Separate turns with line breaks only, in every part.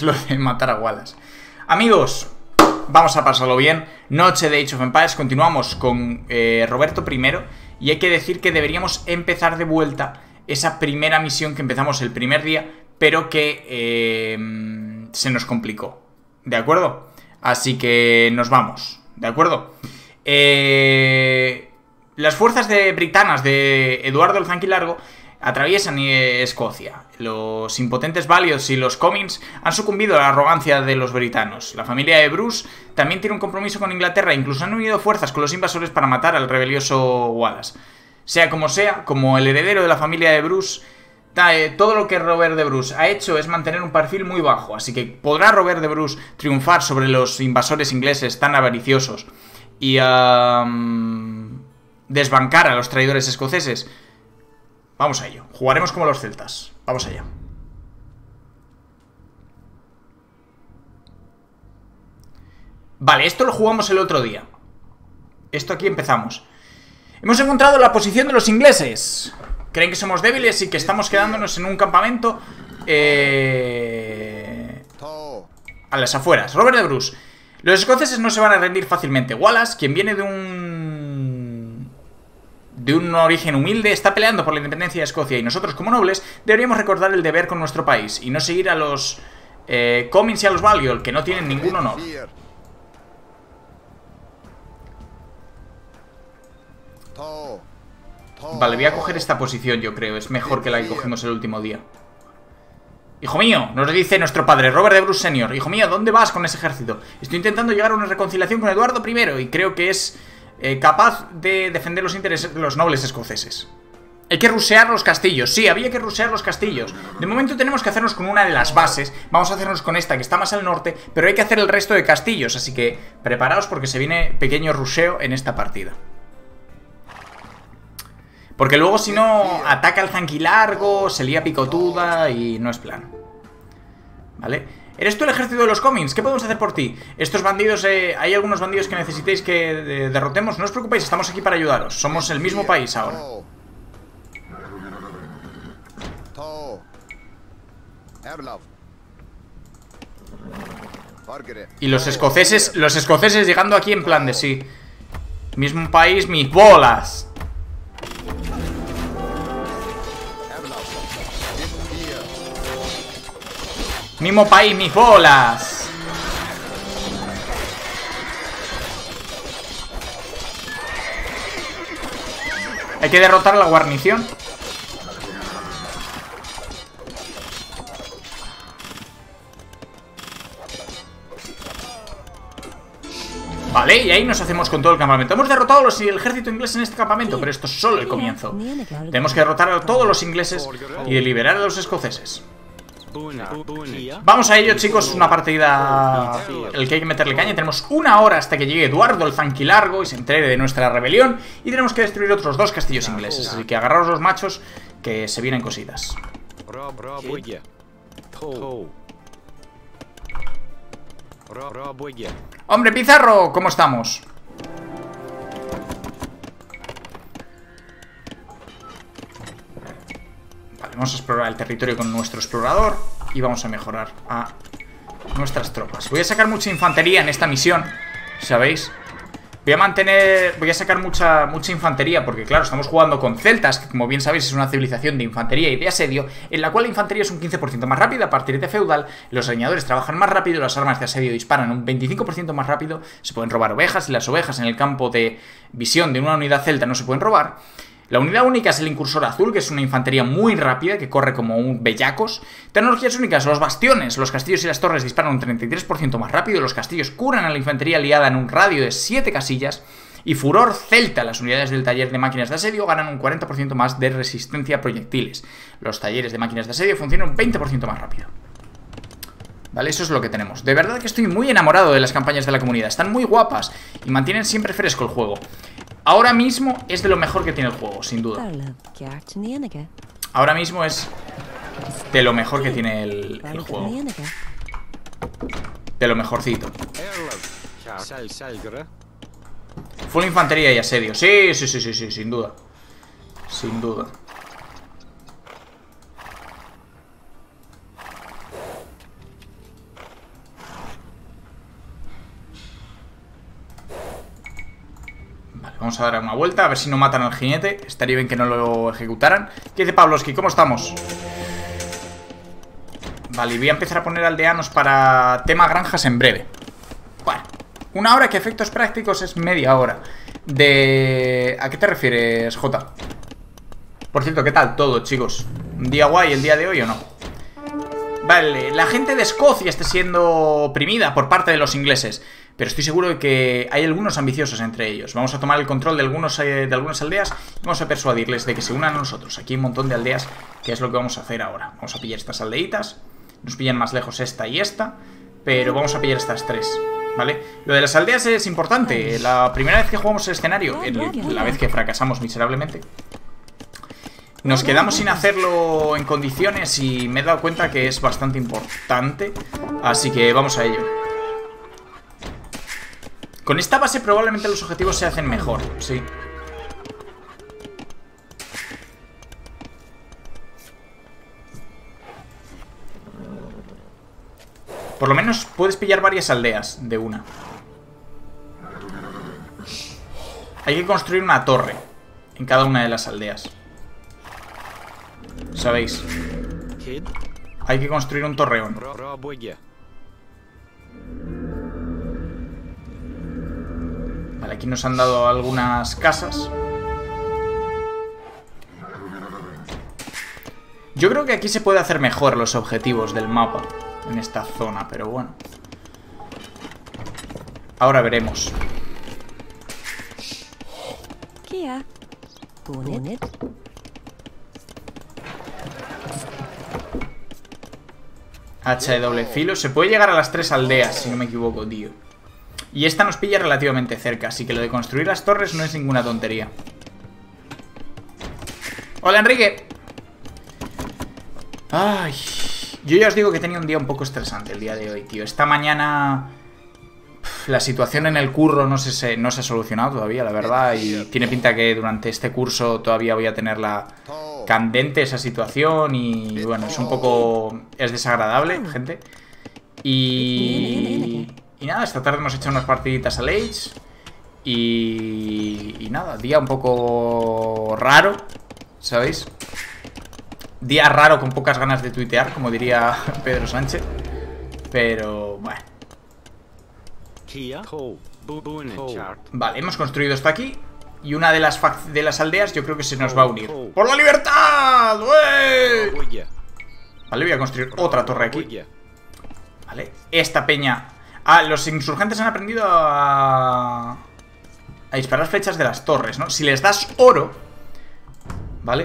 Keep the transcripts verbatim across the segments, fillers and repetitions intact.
es lo de matar a Wallace. Amigos, vamos a pasarlo bien. Noche de Age of Empires. Continuamos con eh, Roberto primero. Y hay que decir que deberíamos empezar de vuelta esa primera misión que empezamos el primer día, pero que eh, se nos complicó. ¿De acuerdo? Así que nos vamos. ¿De acuerdo? Eh, las fuerzas de britanas de Eduardo el Zanquilargo atraviesan Escocia. Los impotentes Valios y los Comins han sucumbido a la arrogancia de los britanos. La familia de Bruce también tiene un compromiso con Inglaterra. Incluso han unido fuerzas con los invasores para matar al rebelioso Wallace. Sea como sea, como el heredero de la familia de Bruce, todo lo que Robert de Bruce ha hecho es mantener un perfil muy bajo. Así que podrá Robert de Bruce triunfar sobre los invasores ingleses tan avariciosos y um, desbancar a los traidores escoceses. Vamos a ello. Jugaremos como los celtas. Vamos allá. Vale, esto lo jugamos el otro día. Esto aquí empezamos. Hemos encontrado la posición de los ingleses. Creen que somos débiles y que estamos quedándonos en un campamento eh... a las afueras. Robert de Bruce. Los escoceses no se van a rendir fácilmente. Wallace, quien viene de un... de un origen humilde, está peleando por la independencia de Escocia. Y nosotros, como nobles, deberíamos recordar el deber con nuestro país y no seguir a los eh, Comins y a los Balliol, que no tienen ningún honor. Vale, voy a coger esta posición, yo creo. Es mejor que la que cogimos el último día. Hijo mío, nos dice nuestro padre, Robert de Bruce senior. Hijo mío, ¿dónde vas con ese ejército? Estoy intentando llegar a una reconciliación con Eduardo primero y creo que es eh, capaz de defender los intereses de los nobles escoceses. Hay que rusear los castillos. Sí, había que rusear los castillos. De momento tenemos que hacernos con una de las bases. Vamos a hacernos con esta que está más al norte, pero hay que hacer el resto de castillos. Así que preparaos porque se viene pequeño ruseo en esta partida. Porque luego si no ataca el Zanquilargo, se lía picotuda y no es plan. ¿Vale? ¿Eres tú el ejército de los Comins? ¿Qué podemos hacer por ti? Estos bandidos, eh, hay algunos bandidos que necesitéis que eh, derrotemos. No os preocupéis, estamos aquí para ayudaros. Somos el mismo país ahora. Y los escoceses, los escoceses llegando aquí en plan de sí. Mismo país, mis bolas. Mismo país, mis bolas. Hay que derrotar a la guarnición. Vale, y ahí nos hacemos con todo el campamento. Hemos derrotado a los, el ejército inglés en este campamento, pero esto es solo el comienzo. Tenemos que derrotar a todos los ingleses y liberar a los escoceses. Vamos a ello, chicos, una partida el que hay que meterle caña. Tenemos una hora hasta que llegue Eduardo el Zanquilargo y se entere de nuestra rebelión. Y tenemos que destruir otros dos castillos ingleses. Así que agarraos los machos, que se vienen cositas. Hombre Pizarro, ¿cómo estamos? Vamos a explorar el territorio con nuestro explorador y vamos a mejorar a nuestras tropas. Voy a sacar mucha infantería en esta misión, ¿sabéis? Voy a mantener... Voy a sacar mucha, mucha infantería porque, claro, estamos jugando con celtas, que como bien sabéis es una civilización de infantería y de asedio, en la cual la infantería es un quince por ciento más rápida a partir de feudal, los leñadores trabajan más rápido, las armas de asedio disparan un veinticinco por ciento más rápido, se pueden robar ovejas y las ovejas en el campo de visión de una unidad celta no se pueden robar. La unidad única es el incursor azul, que es una infantería muy rápida, que corre como un bellacos. Tecnologías únicas, los bastiones, los castillos y las torres disparan un treinta y tres por ciento más rápido, los castillos curan a la infantería aliada en un radio de siete casillas. Y furor celta, las unidades del taller de máquinas de asedio ganan un cuarenta por ciento más de resistencia a proyectiles. Los talleres de máquinas de asedio funcionan un veinte por ciento más rápido. Vale, eso es lo que tenemos. De verdad que estoy muy enamorado de las campañas de la comunidad. Están muy guapas y mantienen siempre fresco el juego. Ahora mismo es de lo mejor que tiene el juego, sin duda. Ahora mismo es de lo mejor que tiene el, el juego. De lo mejorcito. Full infantería y asedio. Sí, sí, sí, sí, sí, sin duda. Sin duda. Vamos a dar una vuelta, a ver si no matan al jinete. Estaría bien que no lo ejecutaran. ¿Qué dice Pavlovsky? ¿Cómo estamos? Vale, y voy a empezar a poner aldeanos para tema granjas en breve. Bueno, una hora que efectos prácticos es media hora. De... ¿A qué te refieres, Jota? Por cierto, ¿qué tal todo, chicos? ¿Un día guay el día de hoy o no? Vale, la gente de Escocia está siendo oprimida por parte de los ingleses, pero estoy seguro de que hay algunos ambiciosos entre ellos. Vamos a tomar el control de, algunos, eh, de algunas aldeas y vamos a persuadirles de que se unan a nosotros. Aquí hay un montón de aldeas, que es lo que vamos a hacer ahora. Vamos a pillar estas aldeitas. Nos pillan más lejos esta y esta, pero vamos a pillar estas tres, ¿vale? Lo de las aldeas es importante. La primera vez que jugamos el escenario, el, la vez que fracasamos miserablemente, nos quedamos sin hacerlo en condiciones y me he dado cuenta que es bastante importante. Así que vamos a ello. Con esta base probablemente los objetivos se hacen mejor, sí. Por lo menos puedes pillar varias aldeas de una. Hay que construir una torre en cada una de las aldeas. ¿Sabéis? Hay que construir un torreón. Vale, aquí nos han dado algunas casas. Yo creo que aquí se puede hacer mejor los objetivos del mapa en esta zona, pero bueno. Ahora veremos. Hacha de doble filo. Se puede llegar a las tres aldeas, si no me equivoco, tío. Y esta nos pilla relativamente cerca, así que lo de construir las torres no es ninguna tontería. Hola, Enrique. Ay, yo ya os digo que he tenido un día un poco estresante el día de hoy, tío. Esta mañana la situación en el curro no se, no se ha solucionado todavía, la verdad. Y tiene pinta que durante este curso todavía voy a tenerla candente esa situación. Y bueno, es un poco... es desagradable, gente. Y... y nada, esta tarde hemos hecho unas partiditas al Age. Y... y nada, día un poco raro, ¿sabéis? Día raro con pocas ganas de tuitear, como diría Pedro Sánchez. Pero bueno. Vale, hemos construido esto aquí. Y una de las, de las aldeas yo creo que se nos va a unir. ¡Por la libertad! ¡Uey! Vale, voy a construir otra torre aquí. Vale, esta peña... Ah, los insurgentes han aprendido a... a disparar flechas de las torres, ¿no? Si les das oro... Vale.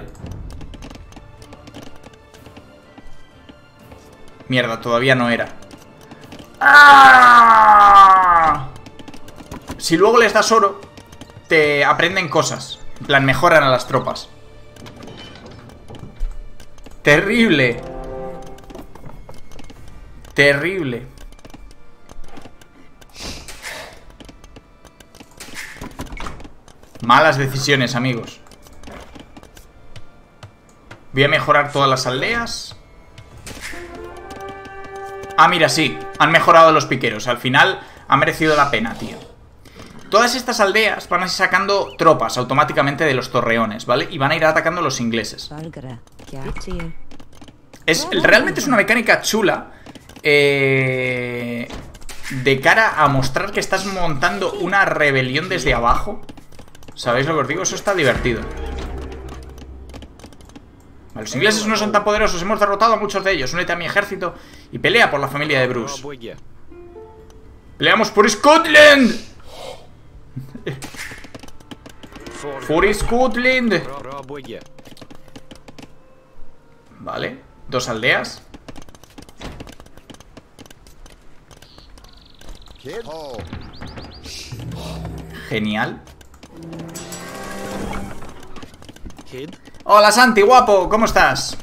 Mierda, todavía no era. ¡Ah! Si luego les das oro, te aprenden cosas. En plan, mejoran a las tropas. Terrible. Terrible. Malas decisiones, amigos. Voy a mejorar todas las aldeas. Ah, mira, sí, han mejorado los piqueros. Al final ha merecido la pena, tío. Todas estas aldeas van a ir sacando tropas automáticamente de los torreones, ¿vale? Y van a ir atacando a los ingleses. Es, realmente es una mecánica chula, eh, de cara a mostrar que estás montando una rebelión desde abajo. ¿Sabéis lo que os digo? Eso está divertido. Los ingleses no son tan poderosos, hemos derrotado a muchos de ellos. Únete a mi ejército y pelea por la familia de Bruce. ¡Peleamos por Scotland! ¡For Scotland! Vale, dos aldeas. Genial. Hola Santi, guapo, ¿cómo estás?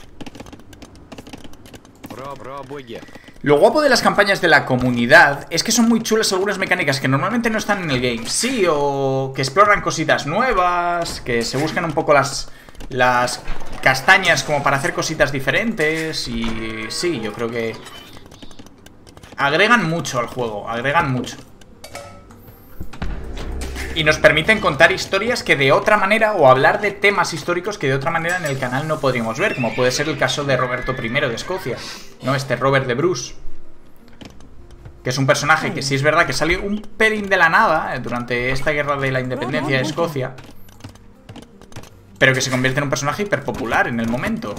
Lo guapo de las campañas de la comunidad es que son muy chulas algunas mecánicas que normalmente no están en el game. Sí, o que exploran cositas nuevas, que se buscan un poco las, las castañas como para hacer cositas diferentes. Y sí, yo creo que agregan mucho al juego, agregan mucho. Y nos permiten contar historias que de otra manera, o hablar de temas históricos que de otra manera en el canal no podríamos ver, como puede ser el caso de Roberto primero de Escocia, ¿no? Este Robert de Bruce, que es un personaje que sí es verdad que salió un pelín de la nada durante esta guerra de la independencia de Escocia, pero que se convierte en un personaje hiperpopular en el momento.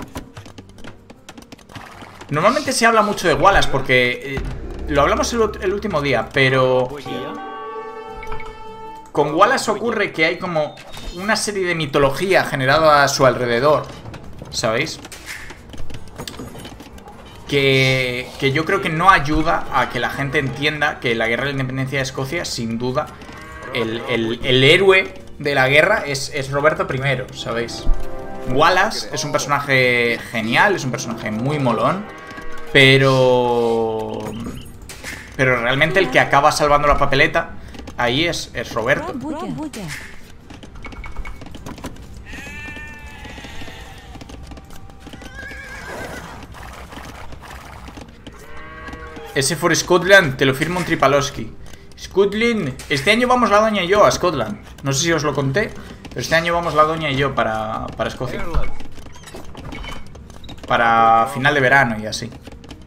Normalmente se habla mucho de Wallace porque... Eh, lo hablamos el, el último día, pero... Con Wallace ocurre que hay como una serie de mitología generada a su alrededor, ¿sabéis? Que, que yo creo que no ayuda a que la gente entienda que la guerra de la independencia de Escocia, sin duda, el, el, el héroe de la guerra es, es Roberto primero, ¿sabéis? Wallace es un personaje genial, es un personaje muy molón, pero... Pero realmente el que acaba salvando la papeleta ahí es, es Roberto. Ese for Scotland, te lo firma un Tripalowski. Scotland, este año vamos la doña y yo a Scotland. No sé si os lo conté, pero este año vamos la doña y yo para, para Escocia. Para final de verano y así.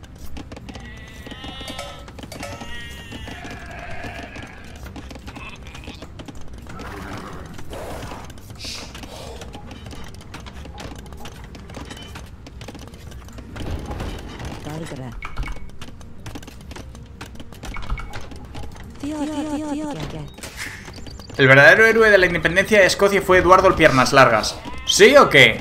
El verdadero héroe de la independencia de Escocia fue Eduardo el Piernas Largas. ¿Sí o qué?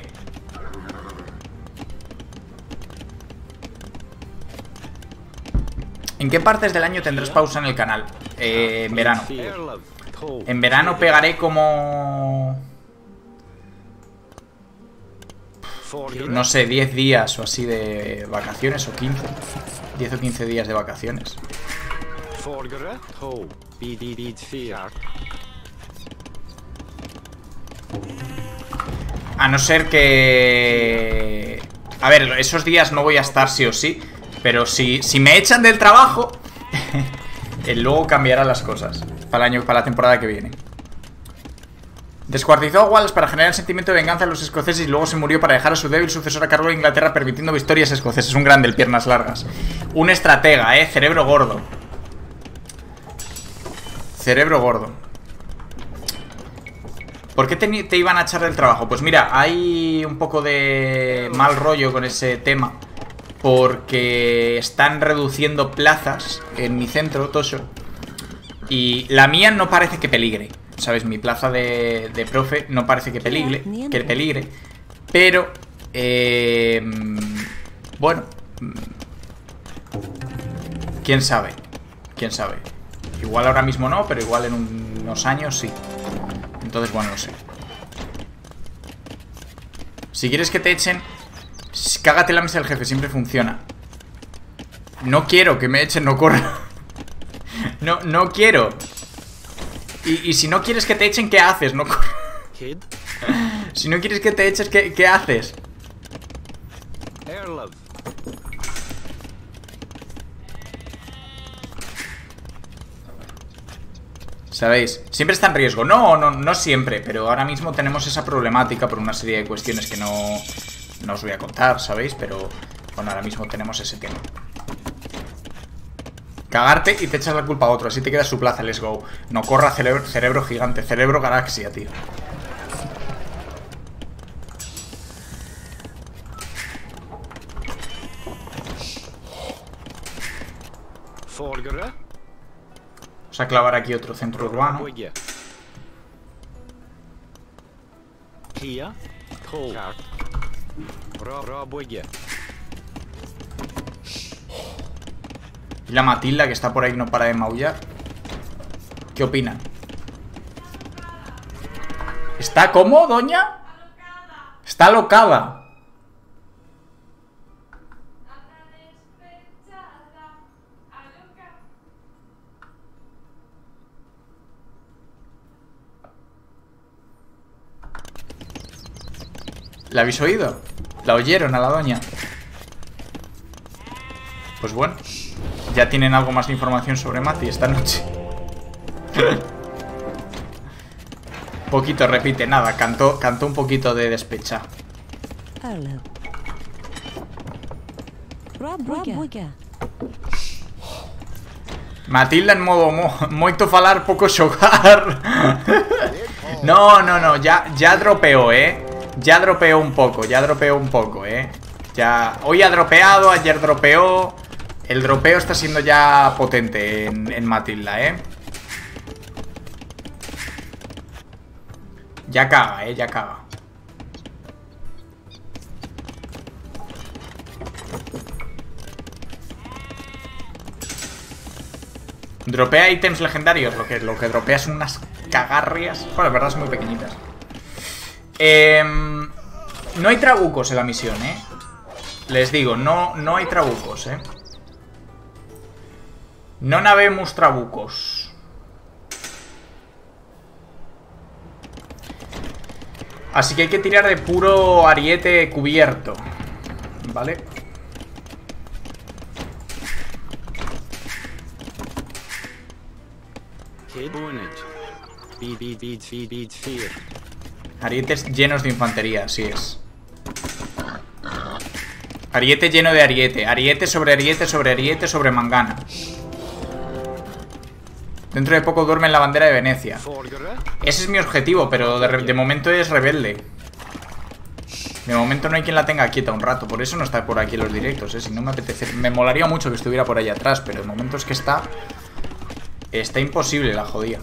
¿En qué partes del año tendrás pausa en el canal? Eh, en verano. En verano pegaré como... No sé, diez días o así de vacaciones, o quince. diez o quince días de vacaciones. A no ser que... A ver, esos días no voy a estar sí o sí. Pero si, si me echan del trabajo luego cambiarán las cosas para el año, para la temporada que viene. Descuartizó a Wallace para generar el sentimiento de venganza en los escoceses y luego se murió para dejar a su débil sucesor a cargo de Inglaterra, permitiendo victorias escoceses. Un grande, el Piernas Largas. Un estratega, eh, cerebro gordo. Cerebro gordo. ¿Por qué te, te iban a echar del trabajo? Pues mira, hay un poco de mal rollo con ese tema, porque están reduciendo plazas en mi centro, Tosho, y la mía no parece que peligre. ¿Sabes? Mi plaza de, de profe no parece que peligre, que peligre, pero eh, bueno, quién sabe, quién sabe. Igual ahora mismo no, pero igual en un, unos años sí. Entonces, bueno, no sé. Si quieres que te echen, cágate la mesa del jefe, siempre funciona. No quiero que me echen, no corra. No, no quiero. Y, y si no quieres que te echen, ¿qué haces? No corra. Si no quieres que te eches, ¿qué, qué haces? ¿Sabéis? Siempre está en riesgo. No, no, no siempre, pero ahora mismo tenemos esa problemática por una serie de cuestiones que no, no os voy a contar, ¿sabéis? Pero bueno, ahora mismo tenemos ese tema. Cagarte y te echas la culpa a otro, así te queda su plaza, let's go. No corra, cerebro, cerebro gigante, cerebro galaxia, tío. Vamos a clavar aquí otro centro urbano. Y la Matilda, que está por ahí, no para de maullar. ¿Qué opinan? ¿Está cómo, doña? Está alocada. ¿La habéis oído? ¿La oyeron a la doña? Pues bueno, ya tienen algo más de información sobre Mati esta noche. Poquito, repite, nada. Cantó, cantó un poquito de despecha. Matilda en modo mo moito falar, poco xogar. No, no, no, ya, ya dropeó, eh. Ya dropeó un poco, ya dropeó un poco, eh. Ya, hoy ha dropeado, ayer dropeó. El dropeo está siendo ya potente en, en Matilda, eh. Ya caga, eh, ya caga. Dropea ítems legendarios. Lo que, lo que dropea son unas cagarrias. Bueno, la verdad son muy pequeñitas. eh, No hay trabucos en la misión, eh. Les digo, no, no hay trabucos, eh. No navemos trabucos. Así que hay que tirar de puro ariete cubierto. Vale. Arietes llenos de infantería, así es. Ariete lleno de ariete. Ariete sobre ariete sobre ariete sobre mangana. Dentro de poco duerme en la bandera de Venecia. Ese es mi objetivo, pero de, de momento es rebelde. De momento no hay quien la tenga quieta un rato. Por eso no está por aquí en los directos, ¿eh? Si no me apetece... Me molaría mucho que estuviera por ahí atrás, pero de momento es que está... Está imposible la jodida.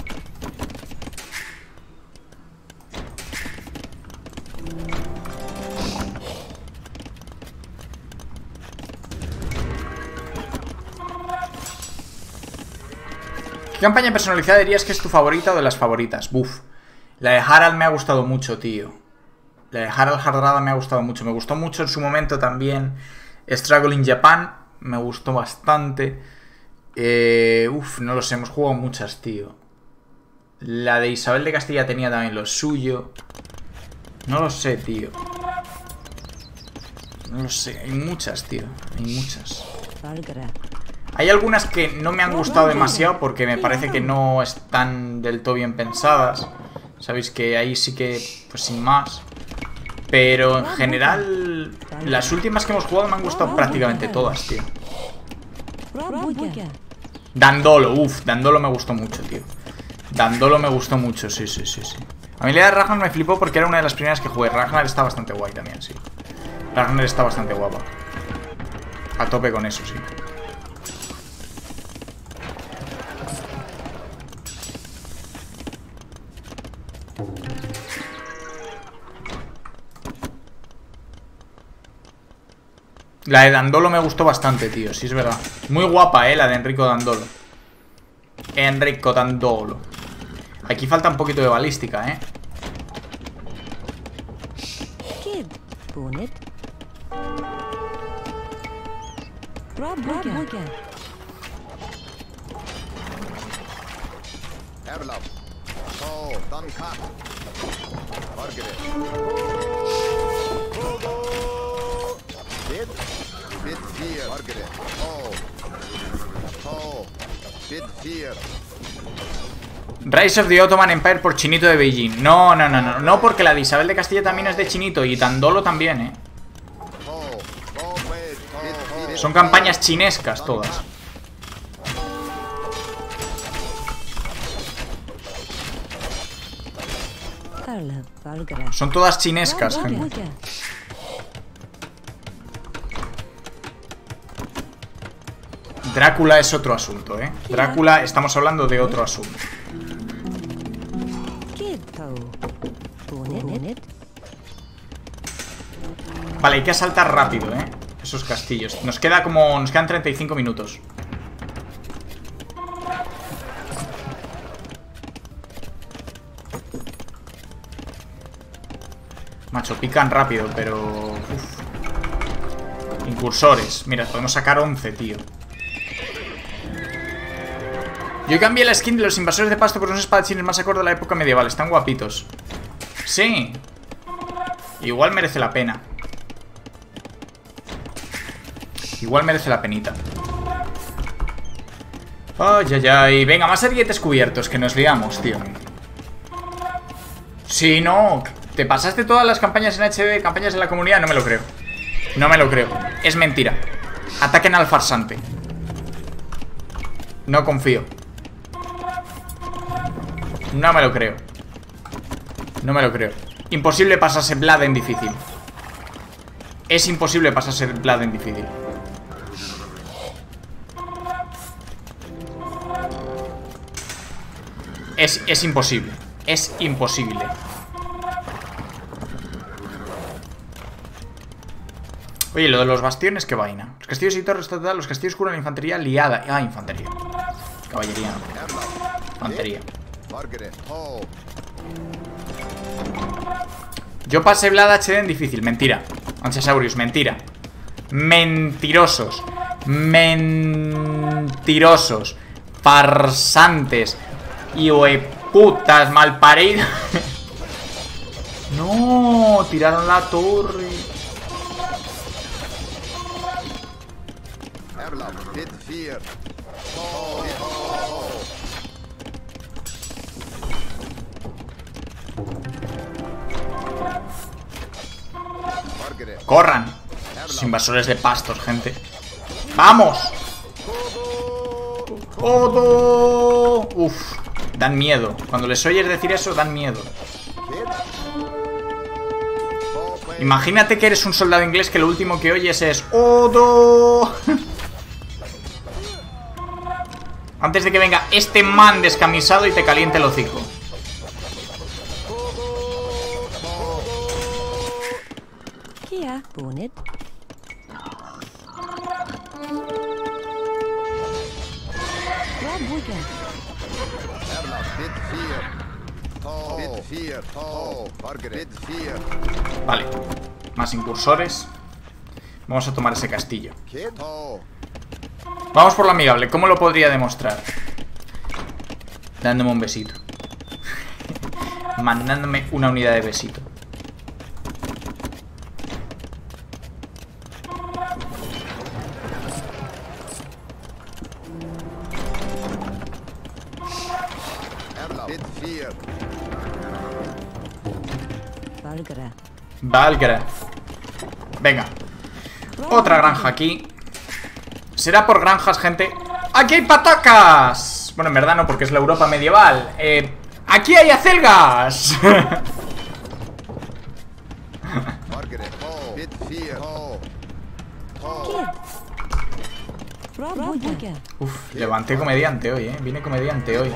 ¿Qué campaña personalizada dirías que es tu favorita o de las favoritas? Buf. La de Harald me ha gustado mucho, tío. La de Harald Hardrada me ha gustado mucho. Me gustó mucho en su momento también Struggle in Japan. Me gustó bastante. Eh, uf, no lo sé. Hemos jugado muchas, tío. La de Isabel de Castilla tenía también lo suyo. No lo sé, tío. No lo sé. Hay muchas, tío. Hay muchas. Hay algunas que no me han gustado demasiado porque me parece que no están del todo bien pensadas. Sabéis que ahí sí que, pues sin más. Pero en general, las últimas que hemos jugado me han gustado prácticamente todas, tío. Dandolo, uff, Dandolo me gustó mucho, tío. Dandolo me gustó mucho, sí, sí, sí, sí. A mí la de Ragnar me flipó porque era una de las primeras que jugué. Ragnar está bastante guay también, sí. Ragnar está bastante guapa. A tope con eso, sí. La de Dandolo me gustó bastante, tío, sí es verdad. Muy guapa, eh, la de Enrico Dandolo. Enrico Dandolo. Aquí falta un poquito de balística, eh. Rise of the Ottoman Empire por Chinito de Beijing. No, no, no, no. No, porque la de Isabel de Castilla también es de Chinito. Y Dandolo también, eh. Son campañas chinescas todas. Son todas chinescas, gente. Drácula es otro asunto, ¿eh? Drácula, estamos hablando de otro asunto. Vale, hay que asaltar rápido, ¿eh? Esos castillos. Nos queda como... Nos quedan treinta y cinco minutos. Macho, pican rápido, pero... Uf. Incursores. Mira, podemos sacar once, tío. Yo cambié la skin de los invasores de pasto por unos espadachines más acorde a la época medieval. Están guapitos. Sí. Igual merece la pena. Igual merece la penita. Ay, ay, ay. Venga, más arietes cubiertos, que nos liamos, tío. Sí, no. ¿Te pasaste todas las campañas en H D, campañas en la comunidad? No me lo creo. No me lo creo. Es mentira. Ataquen al farsante. No confío. No me lo creo. No me lo creo. Imposible pasarse Blood en difícil. Es imposible pasarse Blood en difícil. Es, es imposible. Es imposible. Oye, lo de los bastiones, qué vaina. Los castillos y torres total, los castillos curan infantería liada. Ah, infantería. Caballería no. Infantería. Yo pasé Vlad H D en difícil. Mentira. Anchasaurus, mentira. Mentirosos. Mentirosos. Farsantes. Y putas malparidos. No, tiraron la torre. Corran. Los invasores de pastos, gente. ¡Vamos! ¡Todo! Uf, dan miedo. Cuando les oyes decir eso, dan miedo. Imagínate que eres un soldado inglés que lo último que oyes es ¡Odo! Antes de que venga este man descamisado y te caliente el hocico. Vale, más incursores. Vamos a tomar ese castillo. Vamos por lo amigable. ¿Cómo lo podría demostrar? Dándome un besito. Mandándome una unidad de besito. Valgra. Venga. Otra granja aquí. Será por granjas, gente. ¡Aquí hay patacas! Bueno, en verdad no, porque es la Europa medieval. eh, ¡Aquí hay acelgas! Uf, levanté comediante hoy, eh. Vine comediante hoy.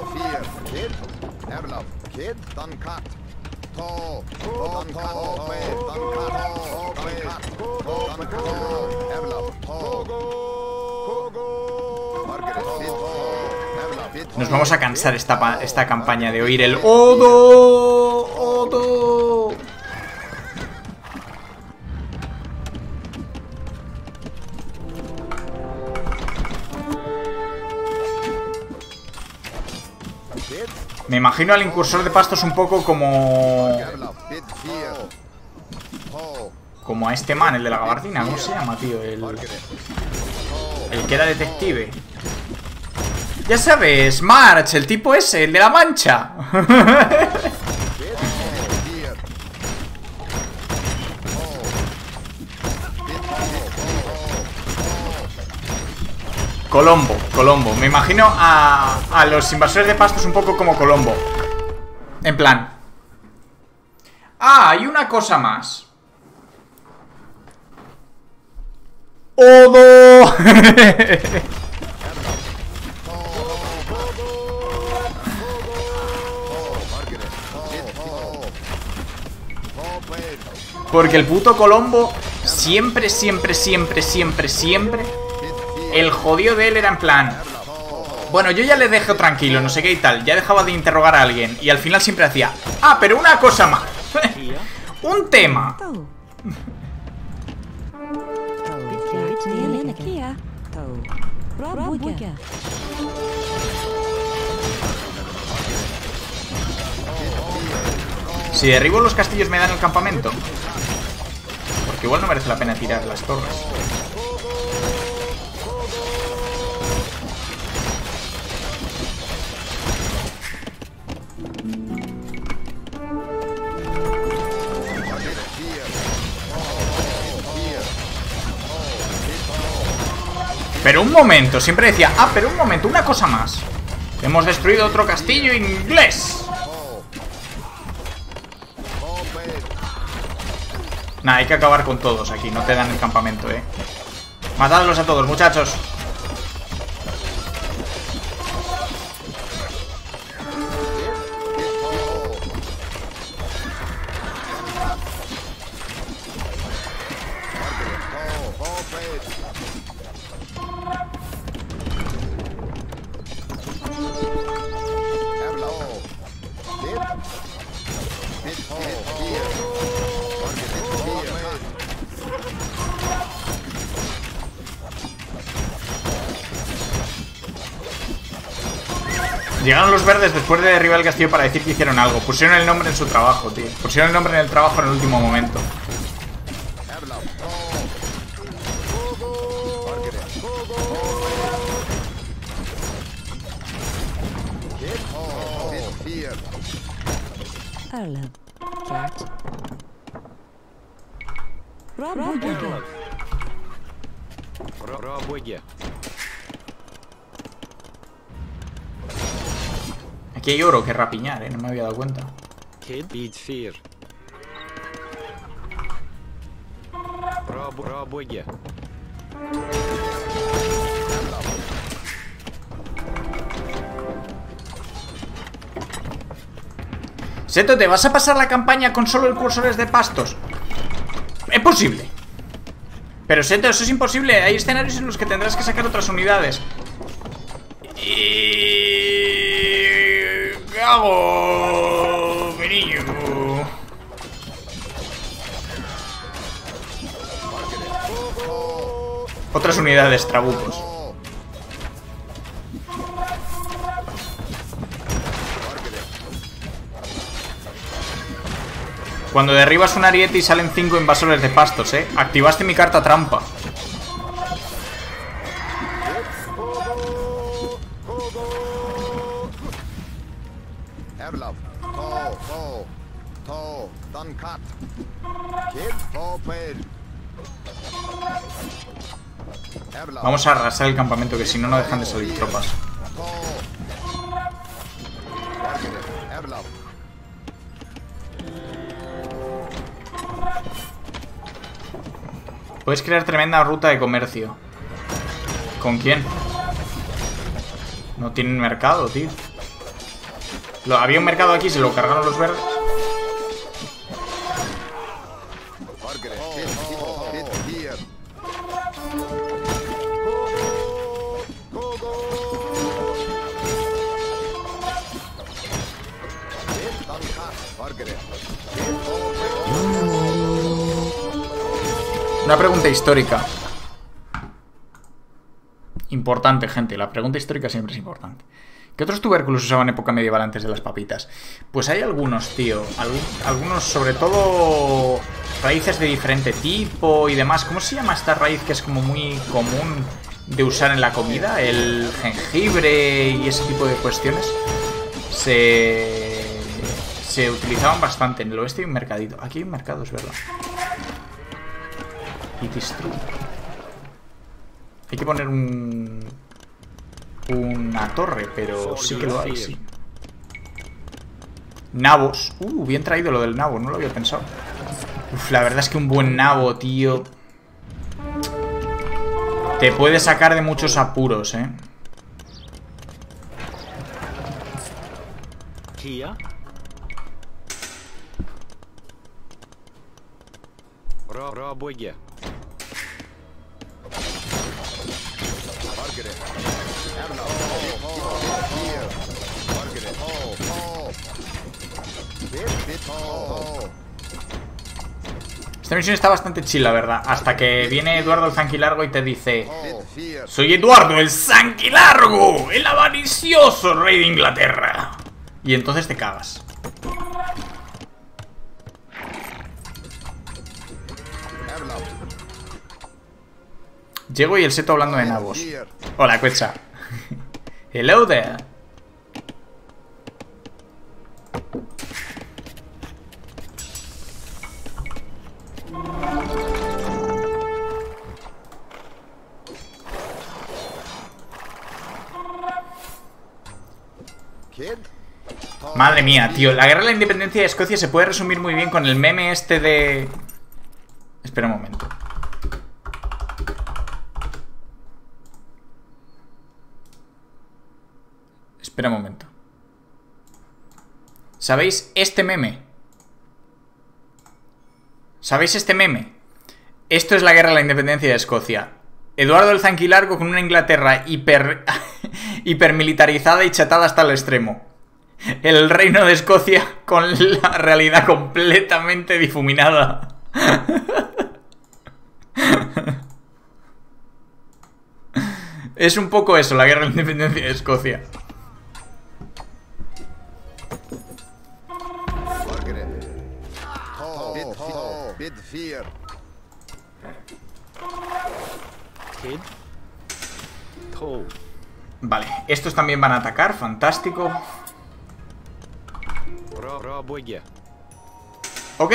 Nos vamos a cansar esta, esta campaña de oír el Odo, Odo. Me imagino al incursor de pastos un poco como... Como a este man, el de la gabardina. ¿Cómo se llama, tío? El, el que era detective. Ya sabes, March, el tipo ese, el de la mancha. Colombo, Colombo. Me imagino a, a los invasores de pastos un poco como Colombo. En plan. Ah, hay una cosa más. ¡Odo! Porque el puto Colombo siempre, siempre, siempre, siempre, siempre... El jodido de él era en plan... Bueno, yo ya le dejo tranquilo, no sé qué y tal. Ya dejaba de interrogar a alguien. Y al final siempre hacía... Ah, pero una cosa más. Un tema. Si derribo los castillos me dan el campamento. Porque igual no merece la pena tirar las torres. Pero un momento, siempre decía, ah, pero un momento, una cosa más. Hemos destruido otro castillo inglés. Nah, hay que acabar con todos aquí, no te dan el campamento, eh. Matadlos a todos, muchachos. Llegaron los verdes después de derribar el castillo para decir que hicieron algo. Pusieron el nombre en su trabajo, tío. Pusieron el nombre en el trabajo en el último momento. Aquí hay oro que rapiñar, eh. No me había dado cuenta. Seto, ¿te vas a pasar la campaña con solo el cursores de pastos? Es posible. Pero Seto, eso es imposible. Hay escenarios en los que tendrás que sacar otras unidades. Y... ¿qué hago, mi niño? Otras unidades, trabucos. Cuando derribas un ariete y salen cinco invasores de pastos, eh. Activaste mi carta trampa. Vamos a arrasar el campamento, que si no, no dejan de salir tropas. Puedes crear tremenda ruta de comercio. ¿Con quién? No tienen mercado, tío. Lo, había un mercado aquí, se lo cargaron los verdes. Una pregunta histórica. Importante, gente. La pregunta histórica siempre es importante. ¿Qué otros tubérculos usaban en época medieval antes de las papitas? Pues hay algunos, tío. Algun, algunos, sobre todo raíces de diferente tipo y demás. ¿Cómo se llama esta raíz que es como muy común de usar en la comida? El jengibre y ese tipo de cuestiones. Se, se utilizaban bastante. En el oeste hay un mercadito. Aquí hay un mercado, es verdad. It is true. Hay que poner un... una torre, pero sí que lo hay, sí. Nabos. Uh, bien traído lo del nabo, no lo había pensado. Uf, la verdad es que un buen nabo, tío, te puede sacar de muchos apuros, eh.
Kia. Рабоге.
Esta misión está bastante chill, la verdad. Hasta que viene Eduardo el Zanquilargo y te dice: soy Eduardo el Zanquilargo, el avaricioso rey de Inglaterra. Y entonces te cagas. Llego y el Seto hablando de nabos. Hola, Quetzal. Hello there. Madre mía, tío. La guerra de la independencia de Escocia se puede resumir muy bien con el meme este de... Espera un momento. Espera un momento. ¿Sabéis este meme? ¿Sabéis este meme? Esto es la guerra de la independencia de Escocia. Eduardo el Zanquilargo con una Inglaterra hiper... hipermilitarizada y chatada hasta el extremo. El reino de Escocia con la realidad completamente difuminada. Es un poco eso, la guerra de la independencia de Escocia. Vale, estos también van a atacar, fantástico. Ok.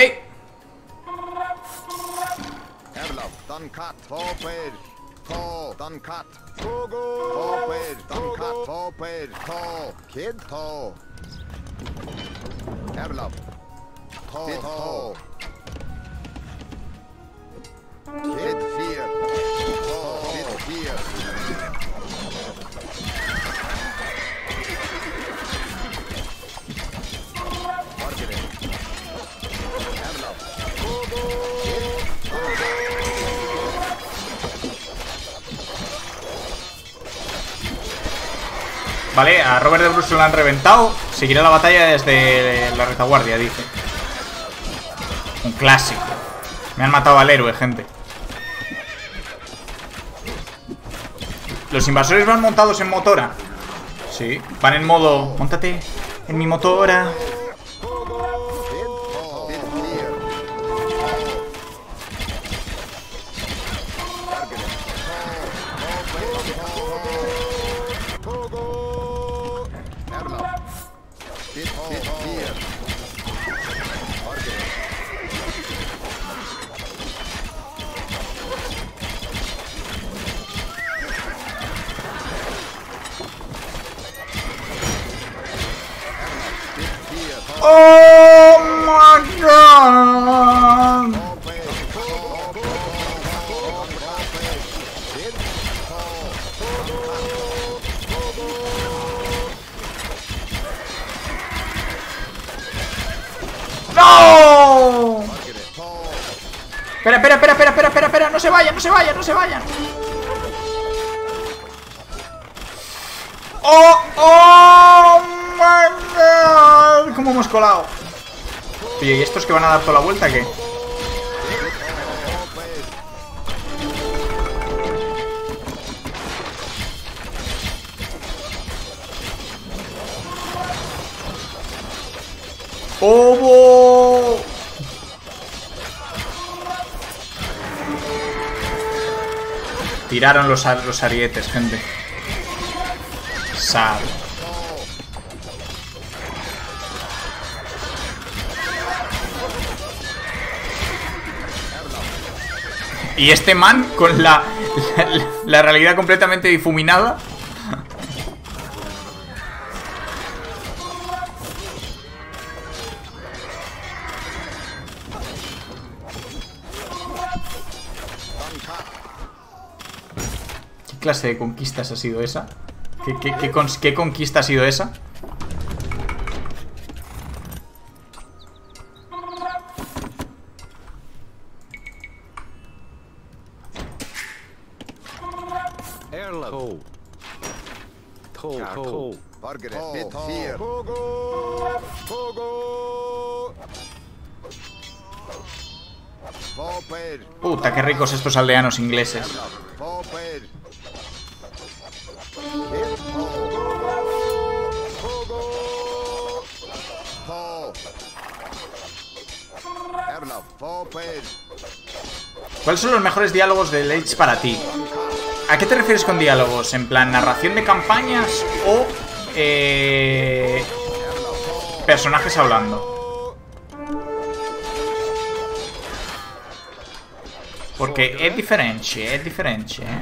Vale, a Robert de Bruce lo han reventado. Seguirá la batalla desde la retaguardia, dice. Un clásico. Me han matado al héroe, gente. ¿Los invasores van montados en motora? Sí, van en modo... Móntate en mi motora. Oh my god. ¡No! Espera, espera, espera, espera, espera, espera, espera, no se vayan, no se vayan, no se vayan. ¡Oh! ¡Oh my god! ¿Cómo hemos colado? Oye, ¿y estos que van a dar toda la vuelta qué? ¡Oh! Tiraron los, los arietes, gente. Sad. Y este man con la, la, la realidad completamente difuminada. ¿Qué clase de conquistas ha sido esa? ¿Qué, qué, qué, con, qué conquista ha sido esa? Puta, qué ricos estos aldeanos ingleses. ¿Cuáles son los mejores diálogos de Age para ti? ¿A qué te refieres con diálogos? ¿En plan narración de campañas o eh, personajes hablando? Porque es diferente, es diferente, ¿eh?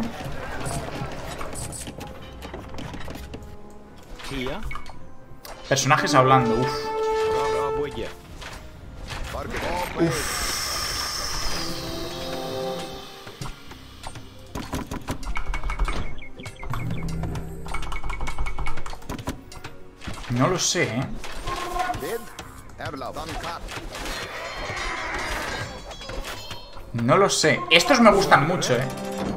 Personajes hablando, uff. Uff. No lo sé, ¿eh? No lo sé. Estos me gustan mucho, ¿eh?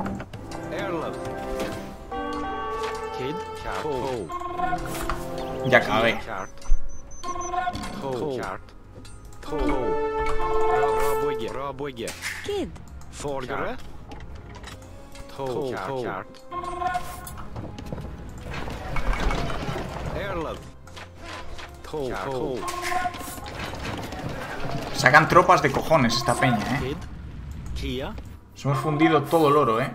Ya acabé.
Kid.
Sacan tropas de cojones esta peña, ¿eh? Nos hemos fundido todo el oro, ¿eh?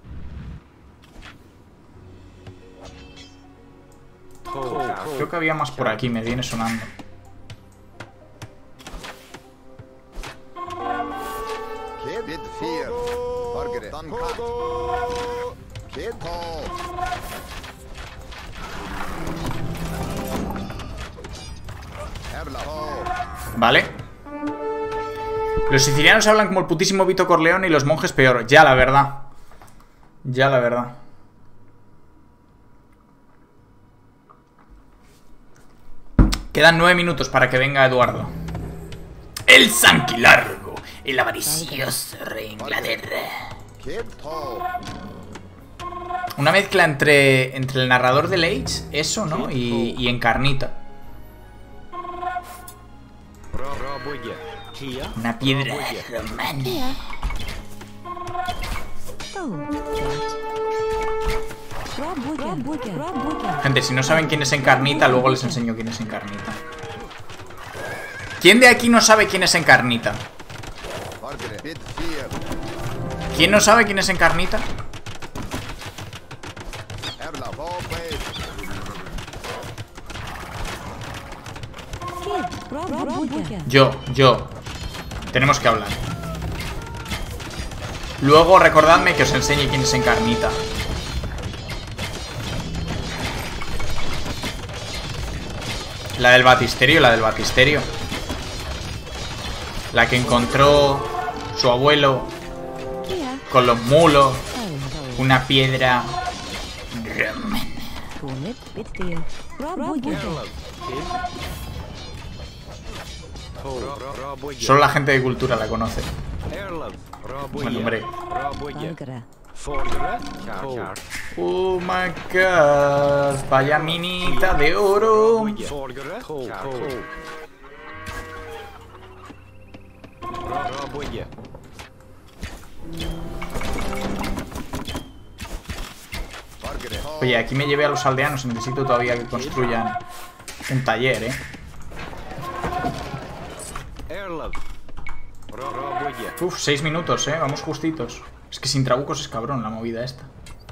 Creo que había más por aquí, me viene sonando. Vale. Los sicilianos hablan como el putísimo Vito Corleone y los monjes peor. Ya, la verdad. Ya, la verdad. Quedan nueve minutos para que venga Eduardo. El Sanquilargo, el avaricioso rey de Inglaterra. Una mezcla entre, entre el narrador del Age, eso, ¿no? Y, y Encarnita. Una piedra romana. Gente, si no saben quién es Encarnita, luego les enseño quién es Encarnita. ¿Quién de aquí no sabe quién es Encarnita? ¿Quién no sabe quién es Encarnita? Yo, yo. Tenemos que hablar. Luego recordadme que os enseñe quién es Encarnita. La del batisterio, la del batisterio. La que encontró su abuelo con los mulos. Una piedra romana. Solo la gente de cultura la conoce. Bueno, hombre. Oh my god. Vaya minita de oro. Oye, aquí me llevé a los aldeanos. Necesito todavía que construyan un taller, eh. Uf, seis minutos, eh. Vamos justitos. Es que sin trabucos es cabrón la movida esta.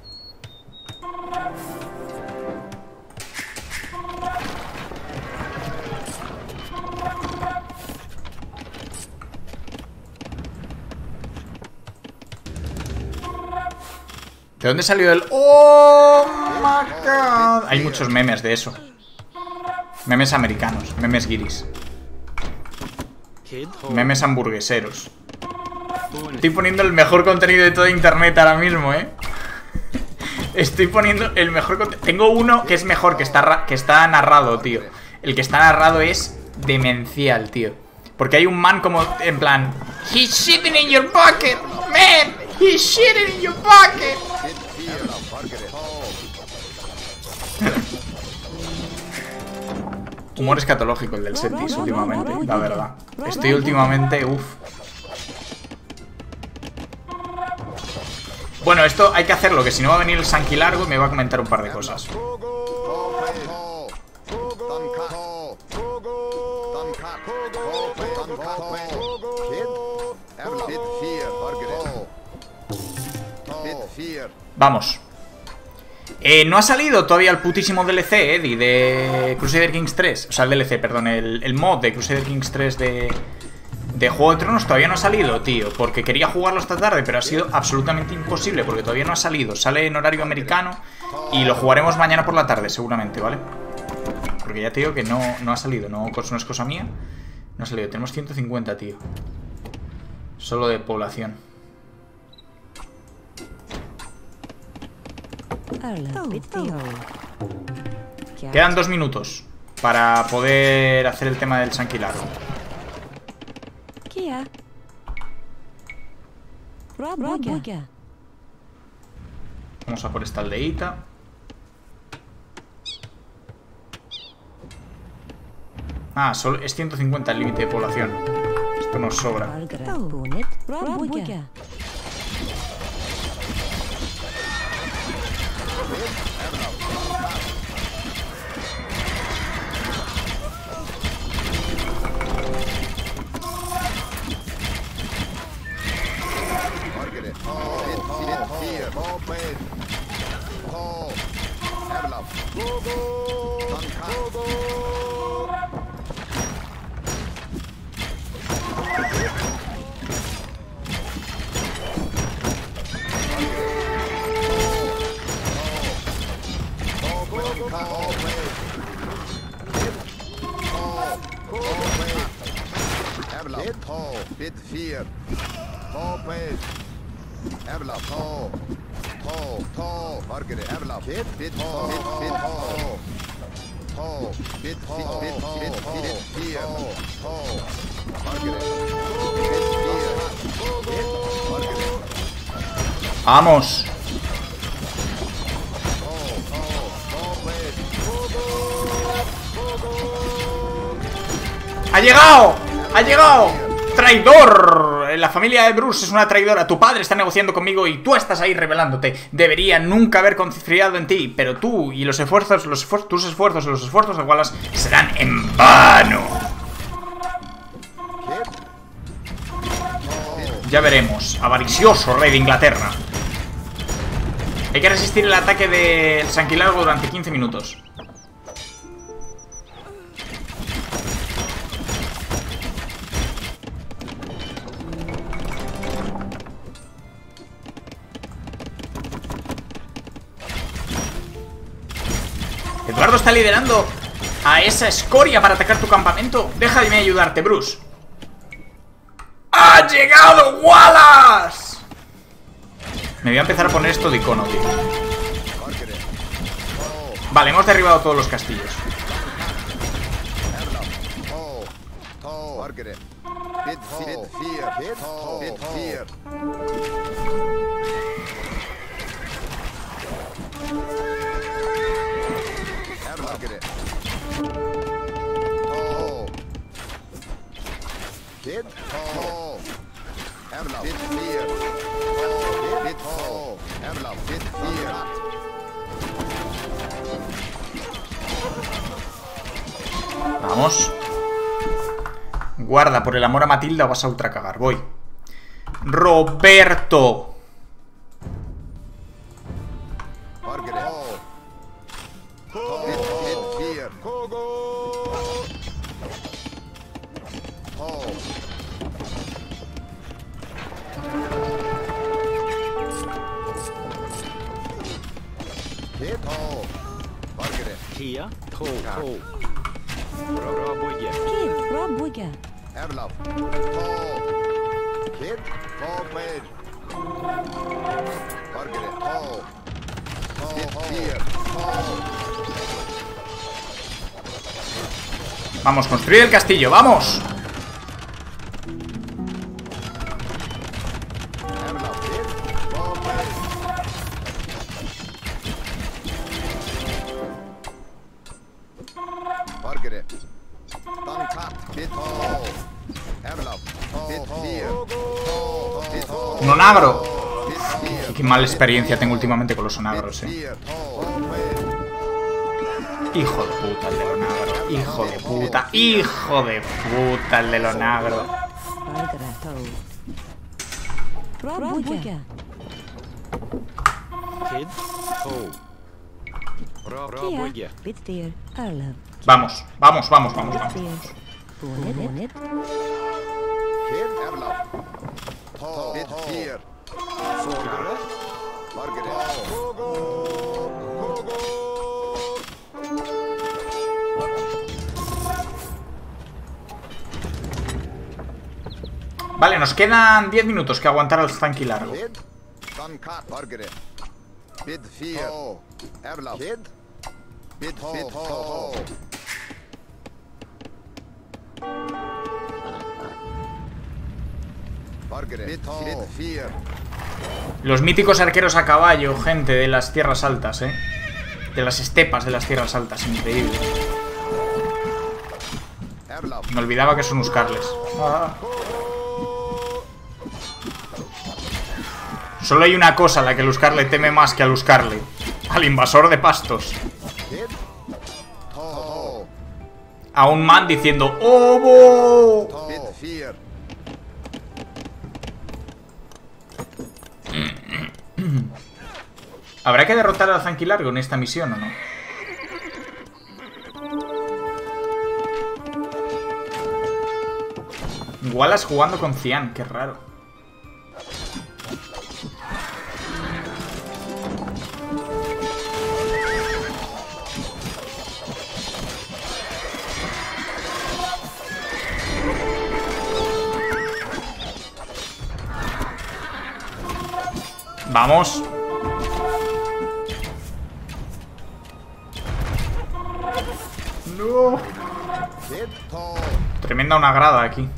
¿De dónde salió el...? ¡Oh, my God! Hay muchos memes de eso. Memes americanos, memes guiris. Memes hamburgueseros. Estoy poniendo el mejor contenido de todo internet ahora mismo, ¿eh? Estoy poniendo el mejor contenido. Tengo uno que es mejor, que está, que está narrado, tío. El que está narrado es demencial, tío. Porque hay un man como, en plan, he's shitting in your pocket, man. He's shitting in your pocket. Humor escatológico el del Setis últimamente, la verdad. Estoy últimamente, uff. Bueno, esto hay que hacerlo, que si no va a venir el Sanquilargo y me va a comentar un par de cosas. Vamos. Eh, no ha salido todavía el putísimo D L C, Eddie, de Crusader Kings tres. O sea, el D L C, perdón, el, el mod de Crusader Kings tres de, de Juego de Tronos todavía no ha salido, tío. Porque quería jugarlo esta tarde, pero ha sido absolutamente imposible, porque todavía no ha salido. Sale en horario americano y lo jugaremos mañana por la tarde, seguramente, ¿vale? porque ya te digo que no, no ha salido. No, no es cosa mía. No ha salido. Tenemos ciento cincuenta, tío. Solo de población. Quedan dos minutos para poder hacer el tema del Sanquilaro. Vamos a por esta aldeíta. Ah, solo es ciento cincuenta el límite de población. Esto nos sobra. ¡Vamos! ¡Ha llegado! ¡Ha llegado! ¡Traidor! La familia de Bruce es una traidora. Tu padre está negociando conmigo y tú estás ahí rebelándote. Debería nunca haber confiado en ti, pero tú y los esfuerzos, los esfuerzos, tus esfuerzos y los esfuerzos de Wallace serán en vano. Ya veremos. Avaricioso rey de Inglaterra. Hay que resistir el ataque del Sanquilargo durante quince minutos. Eduardo está liderando a esa escoria para atacar tu campamento. Déjame ayudarte, Bruce. ¡Ha llegado Wallace! Me voy a empezar a poner esto de icono, tío. Vale, hemos derribado todos los castillos. Vamos. Guarda, por el amor a Matilda vas a ultra cagar. Voy. Roberto.
Kia, to, to. Пробуйте.
Кит, пробуйте.
Эвлов. Кит, пробуйте. Маргарет, то.
Vamos, construir el castillo, vamos. Un onagro. Qué, qué mala experiencia tengo últimamente con los onagros, eh. Hijo de puta el del onagro. Hijo de puta. Hijo de puta el del onagro.
Kid, to. Пробуйте.
Vamos, vamos, vamos, vamos, vamos. Vale, nos quedan diez minutos que aguantar al tanque largo.
Kid. Sun cut. Borgere. Bid fear. Erlaf. Kid. Bid bid ho. Borgere. Bid bid fear.
Los míticos arqueros a caballo, gente de las tierras altas, eh. De las estepas de las tierras altas, increíble.
Erlaf.
Me olvidaba que son Uscarles. Ah. Solo hay una cosa a la que el Uscarle teme más que al Uscarle: al invasor de pastos.
Kid. Ho.
A un man diciendo ¡Obo!
Bid fear.
¿Habrá que derrotar al Zanquilargo en esta misión o no? Wallace jugando con Cian, qué raro. Vamos. No.
Kid. Ho.
Tremenda una grada aquí.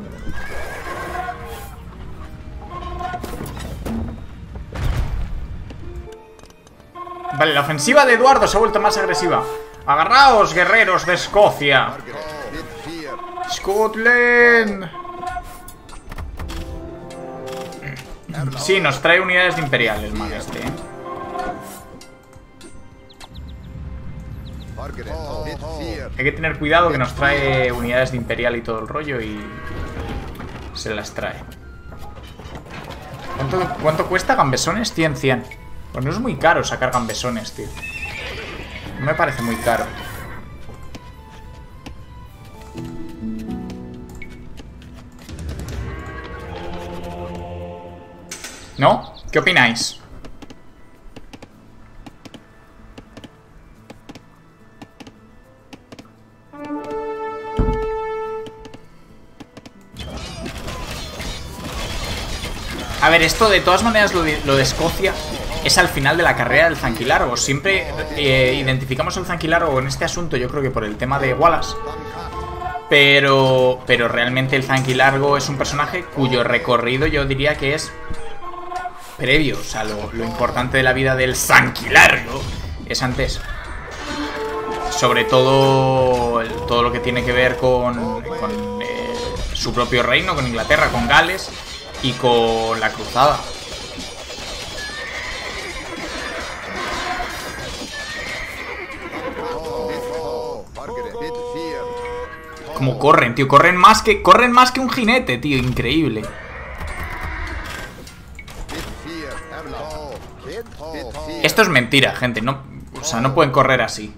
Vale, la ofensiva de Eduardo se ha vuelto más agresiva. Agarraos, guerreros de Escocia.
Borgere. Bid fear.
Scotland. Sí, nos trae unidades de Imperial el man este, ¿eh?
Borgere. Bid fear.
Hay que tener cuidado que nos trae unidades de Imperial y todo el rollo y se las trae. ¿Cuánto, cuánto cuesta gambesones? cien, cien. Pues no es muy caro sacar gambesones, tío. No me parece muy caro. ¿No? ¿Qué opináis? A ver, esto de todas maneras, lo de, lo de Escocia es al final de la carrera del Zanquilargo. Siempre eh, identificamos al Zanquilargo en este asunto, yo creo que por el tema de Wallace. Pero, pero realmente el Zanquilargo es un personaje cuyo recorrido yo diría que es previo. O sea, lo, lo importante de la vida del Zanquilargo es antes. Sobre todo el, todo lo que tiene que ver con, con eh, su propio reino, con Inglaterra, con Gales y con la cruzada. Como corren, tío, corren más que corren más que un jinete, tío, increíble. Esto es mentira, gente, no, o sea, no pueden correr así.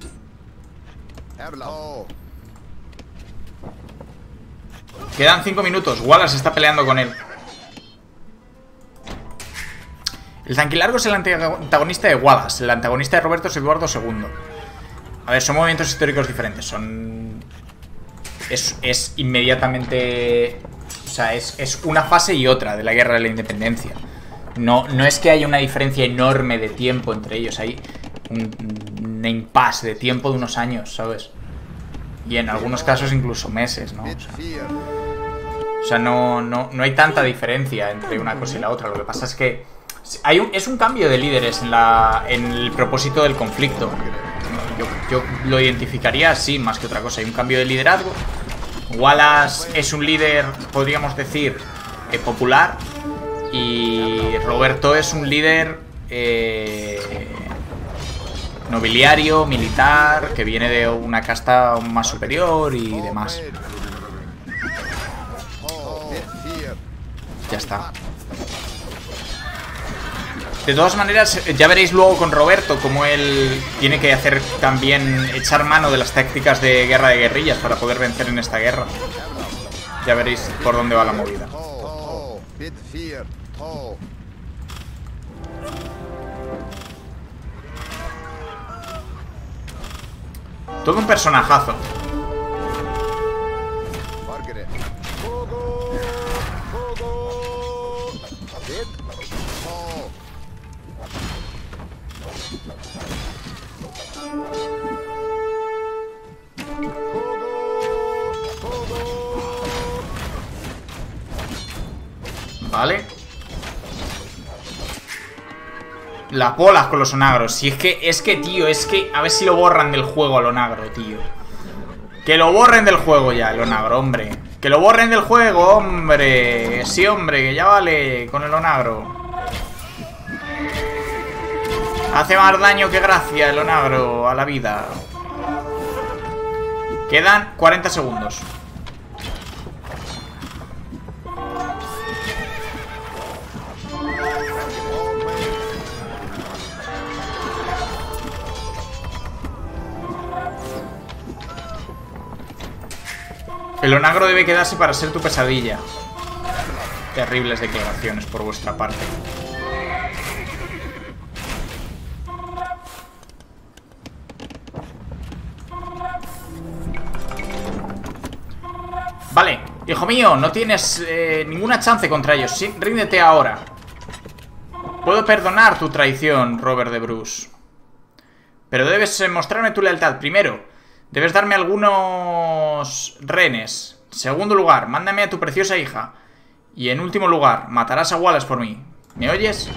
Quedan cinco minutos, Wallace está peleando con él. El Zanquilargo es el antagonista de Wallace. El antagonista de Roberto es Eduardo segundo. A ver, son movimientos históricos diferentes. Son... Es, es inmediatamente... O sea, es, es una fase y otra de la guerra de la independencia. No, no es que haya una diferencia enorme de tiempo entre ellos. Hay un, un impasse de tiempo de unos años, ¿sabes? Y en algunos casos incluso meses, ¿no? O sea, o sea no, no, no hay tanta diferencia entre una cosa y la otra. Lo que pasa es que hay un, es un cambio de líderes en, la, en el propósito del conflicto. Yo, yo lo identificaría así, más que otra cosa. Hay un cambio de liderazgo. Wallace es un líder, podríamos decir, eh, popular. Y Roberto es un líder eh, nobiliario, militar, que viene de una casta más superior y demás. Ya está. De todas maneras, ya veréis luego con Roberto cómo él tiene que hacer también, echar mano de las tácticas de guerra de guerrillas para poder vencer en esta guerra. Ya veréis por dónde va la movida. Todo un personajazo. Vale. Las bolas con los onagros. Si es que, es que, tío, es que... A ver si lo borran del juego al onagro, tío. Que lo borren del juego ya, el onagro, hombre. Que lo borren del juego, hombre. Sí, hombre, que ya vale con el onagro. Hace más daño que gracia el onagro a la vida. Quedan cuarenta segundos. El onagro debe quedarse para ser tu pesadilla. Terribles declaraciones por vuestra parte. Vale, hijo mío, no tienes eh, ninguna chance contra ellos. Sí, ríndete ahora. Puedo perdonar tu traición, Robert de Bruce, pero debes mostrarme tu lealtad. Primero, debes darme algunos rehenes. Segundo lugar, mándame a tu preciosa hija. Y en último lugar, matarás a Wallace por mí. ¿Me oyes?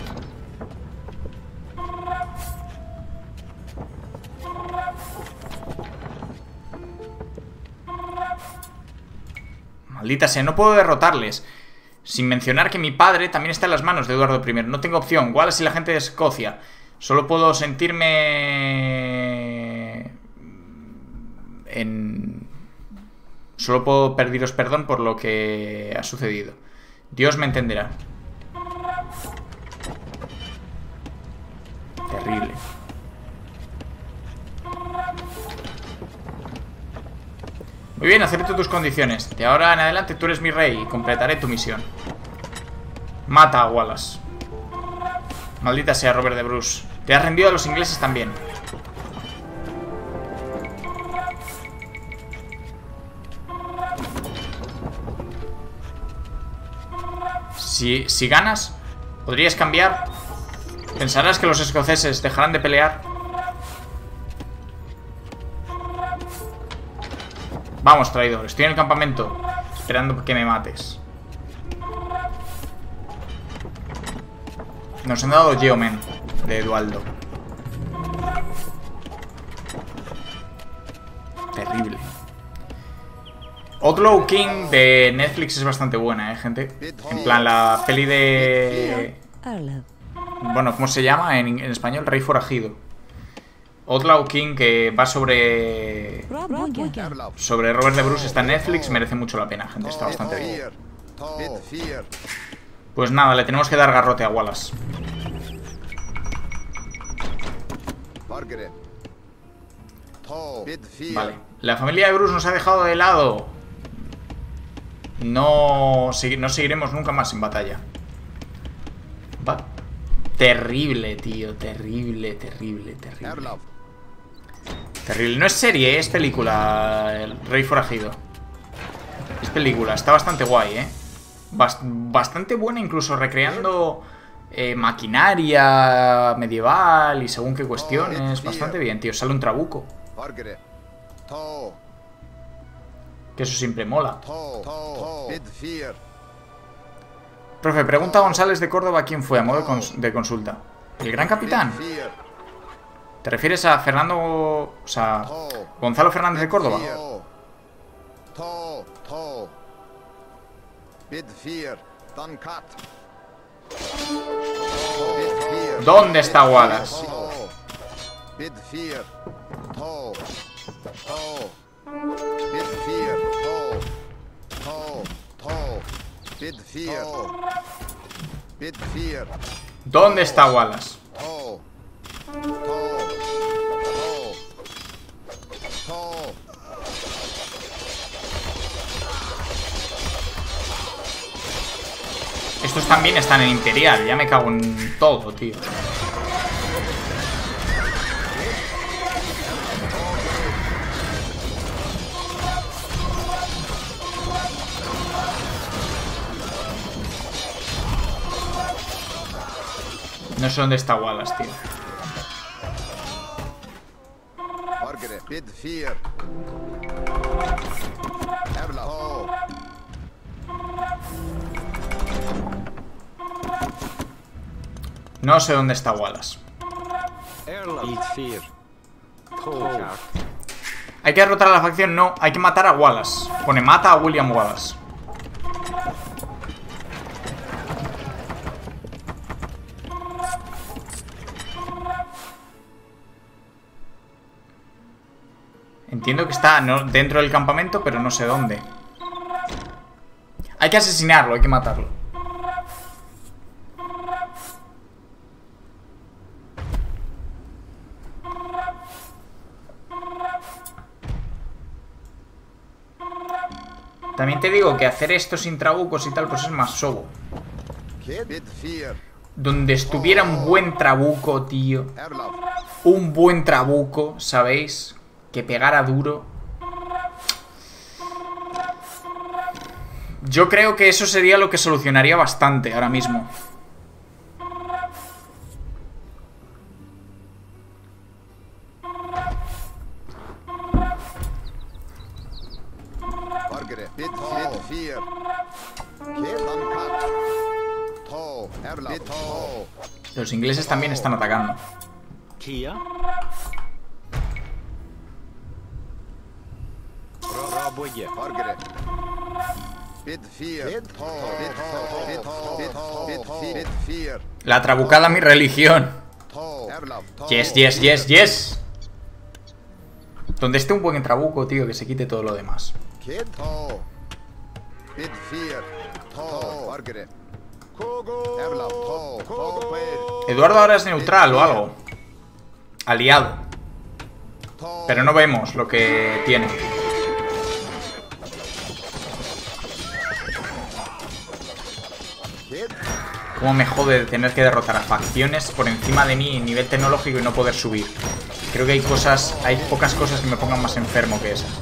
Maldita sea, no puedo derrotarles. Sin mencionar que mi padre también está en las manos de Eduardo primero. No tengo opción. Wallace y la gente de Escocia. Solo puedo sentirme... En... Solo puedo pediros perdón por lo que ha sucedido. Dios me entenderá. Terrible. Muy bien, acepto tus condiciones. De ahora en adelante tú eres mi rey y completaré tu misión. Mata a Wallace. Maldita sea, Robert de Bruce. Te has rendido a los ingleses también. Si, si ganas, podrías cambiar. Pensarás que los escoceses dejarán de pelear. Vamos, traidor, estoy en el campamento esperando que me mates. Nos han dado Geoman de Eduardo. Terrible. Outlaw King de Netflix es bastante buena, eh, gente. En plan, la peli de... Bueno, ¿cómo se llama en, en español? Rey forajido. Outlaw King, que va sobre... Sobre Robert de Bruce, está en Netflix. Merece mucho la pena, gente. Está bastante bien. Pues nada, le tenemos que dar garrote a Wallace. Vale. La familia de Bruce nos ha dejado de lado. No, no seguiremos nunca más en batalla. Va. Terrible, tío. Terrible, terrible, terrible. Terrible. No es serie, es película. El Rey Forajido. Es película. Está bastante guay, eh. Bast bastante buena, incluso recreando eh, maquinaria medieval y según qué cuestiones. Bastante bien, tío. Sale un trabuco. Que eso siempre mola. Profe, pregunta a González de Córdoba quién fue a modo de, cons de consulta. ¿El gran capitán? ¿Te refieres a Fernando... O sea, Gonzalo Fernández de Córdoba? ¿Dónde está Wallace? ¿Dónde está Wallace? Estos también están en Imperial. Ya me cago en todo, tío. No sé dónde está Wallace, tío.
Bid vier. Erla. Oh.
No sé dónde está Wallace.
Bid vier. Koolkaart.
¿Hay que derrotar a la facción? No, hay que matar a Wallace. Pone mata a William Wallace. Entiendo que está no, dentro del campamento, pero no sé dónde. Hay que asesinarlo, hay que matarlo. También te digo que hacer esto sin trabucos y tal, pues es más sobo.
Bid vier.
Donde estuviera un buen trabuco, tío.
Erla.
Un buen trabuco, ¿sabéis? Que pegara duro. Yo creo que eso sería lo que solucionaría bastante ahora mismo.
Bargere. Bid vier. Kedankat. To. Erla. Bid to.
Los ingleses también están atacando.
Kia. Raboye.
Bargere. Bid vier. Bid to. Bid to. Bid to. Bid to. Bid to. Bid vier.
La trabucada mi religión.
To. Erla. To.
Yes, yes, yes, yes. Donde esté un buen trabuco, tío, que se quite todo lo demás.
Kid. To. Bid vier. To. Bargere. Kogo. Erla. To. To.
Eduardo ahora es neutral o algo. Aliado.
To.
Pero no vemos lo que tiene.
Kid.
Cómo me jode de tener que derrotar a facciones por encima de mí en nivel tecnológico y no poder subir. Creo que hay cosas, hay pocas cosas que me pongan más enfermo que esas.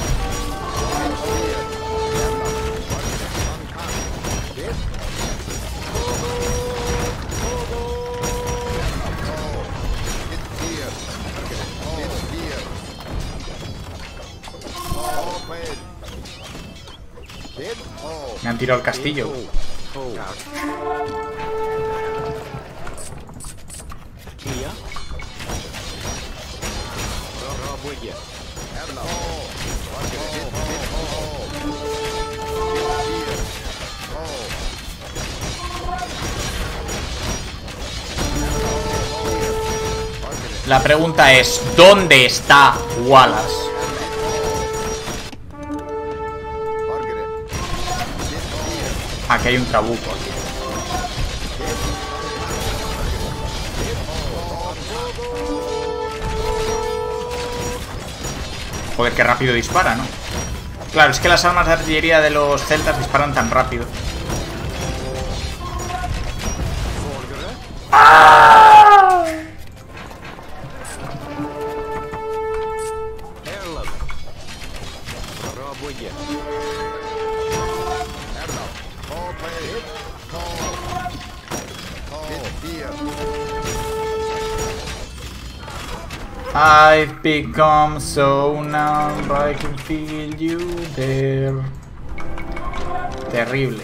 Me han tirado el castillo.
Koolkaart. Kia. Raboye.
Erla.
La pregunta es, ¿dónde está Wallace? Aquí hay un trabuco, tío. Joder, qué rápido dispara, ¿no? Claro, es que las armas de artillería de los celtas disparan tan rápido. ¡Ah!
Erla. Raboye.
I've become so numb, I can feel you there. Terrible.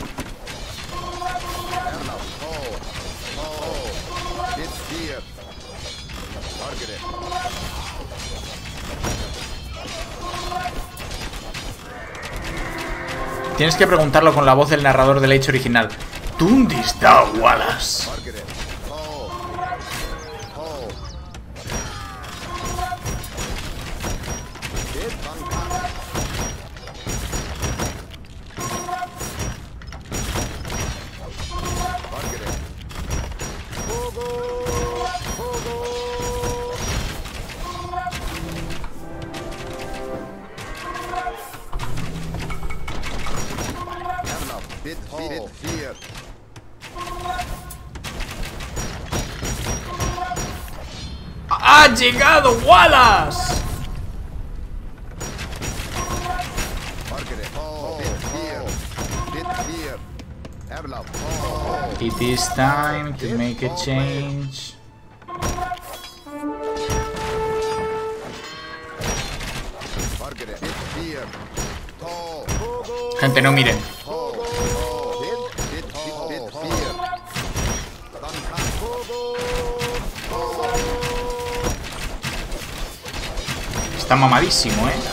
Tienes que preguntarlo con la voz del narrador del hecho original. ¿Dónde está Wallace? ¡Ha llegado Wallace! It is time to make a change.
Vier. To.
Gente, no miren.
To. Bid. Bid. Bid. Vier. Dann kann.
Está mamadísimo, eh.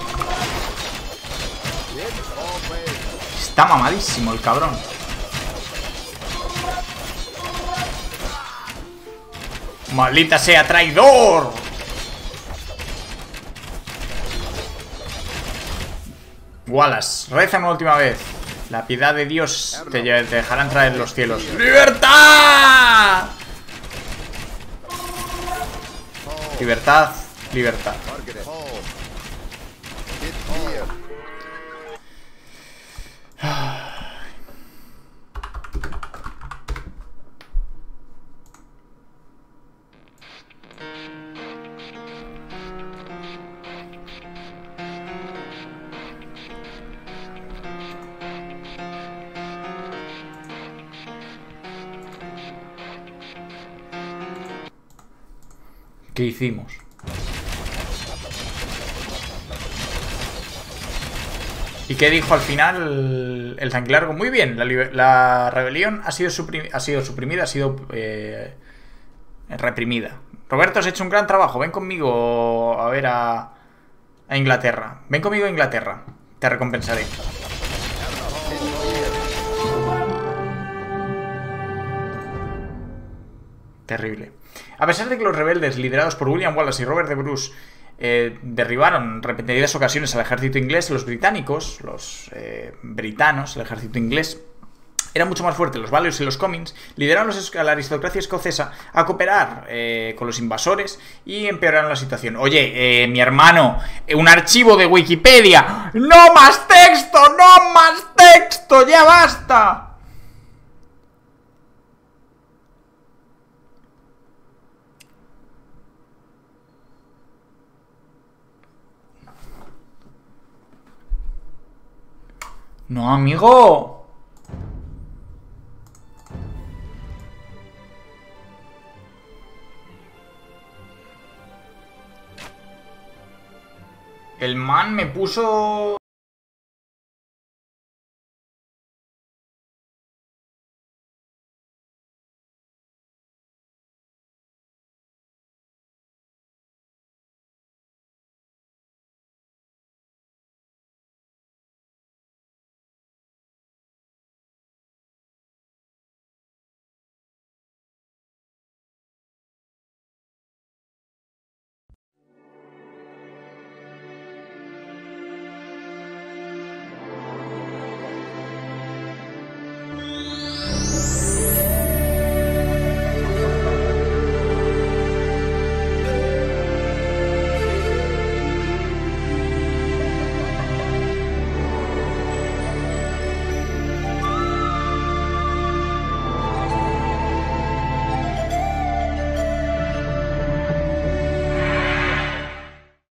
Está mamadísimo el cabrón. ¡Maldita sea, traidor! Wallace, reza una última vez. La piedad de Dios te, te dejará entrar en los cielos. ¡Libertad! Libertad, libertad. ¿Qué hicimos? ¿Y qué dijo al final el, el Zanquilargo? Muy bien, la, la rebelión ha sido, suprim, ha sido suprimida, ha sido eh, reprimida. Roberto, has hecho un gran trabajo. Ven conmigo a ver a, a Inglaterra. Ven conmigo a Inglaterra. Te recompensaré. Terrible. A pesar de que los rebeldes, liderados por William Wallace y Robert de Bruce, eh, derribaron en repetidas ocasiones al ejército inglés, los británicos, los eh, britanos, el ejército inglés, eran mucho más fuertes. Los Valios y los Comins lideraron a la aristocracia escocesa a cooperar eh, con los invasores y empeoraron la situación. Oye, eh, mi hermano, eh, un archivo de Wikipedia. ¡No más texto! ¡No más texto! ¡Ya basta! No, amigo. El man me puso...